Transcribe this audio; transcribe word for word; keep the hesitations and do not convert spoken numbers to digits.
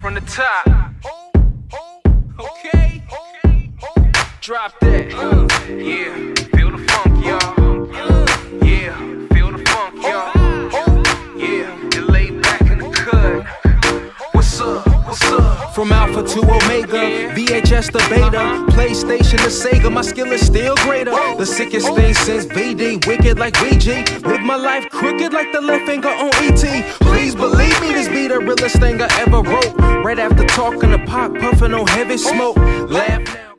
from the top. Okay, drop that. Uh, yeah, feel the funk, y'all. Yeah, feel the funk, y'all. Yeah, get laid back in the cut. What's up? What's up? From Alpha to Omega, V H S to Beta, PlayStation to Sega, my skill is still greater. The sickest thing since V D, wicked like V G. Live my life crooked like the left finger on E T. Please believe me, this be the realest thing I ever wrote. Right after talking to Pac, puffing on heavy smoke. Laugh now.